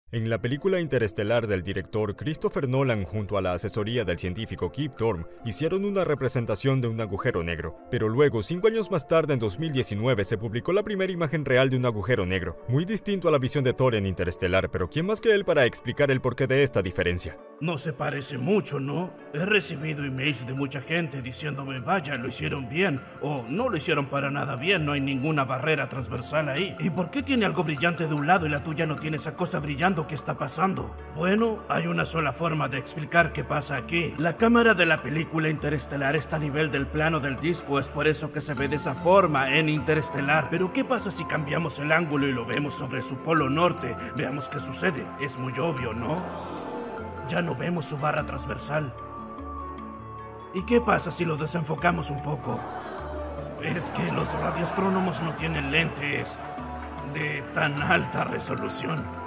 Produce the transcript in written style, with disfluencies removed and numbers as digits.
En la película Interestelar del director Christopher Nolan junto a la asesoría del científico Kip Thorne hicieron una representación de un agujero negro, pero luego, 5 años más tarde en 2019 se publicó la primera imagen real de un agujero negro, muy distinto a la visión de Thor en Interestelar, pero ¿quién más que él para explicar el porqué de esta diferencia? No se parece mucho, ¿no? He recibido emails de mucha gente diciéndome, vaya, lo hicieron bien, o no lo hicieron para nada bien, no hay ninguna barrera transversal ahí. ¿Y por qué tiene algo brillante de un lado y la tuya no tiene esa cosa brillando? ¿Qué está pasando? Bueno, hay una sola forma de explicar qué pasa aquí. La cámara de la película Interestelar está a nivel del plano del disco, es por eso que se ve de esa forma en Interestelar. Pero ¿qué pasa si cambiamos el ángulo y lo vemos sobre su polo norte? Veamos qué sucede. Es muy obvio, ¿no? Ya no vemos su barra transversal. ¿Y qué pasa si lo desenfocamos un poco? Es que los radioastrónomos no tienen lentes de tan alta resolución.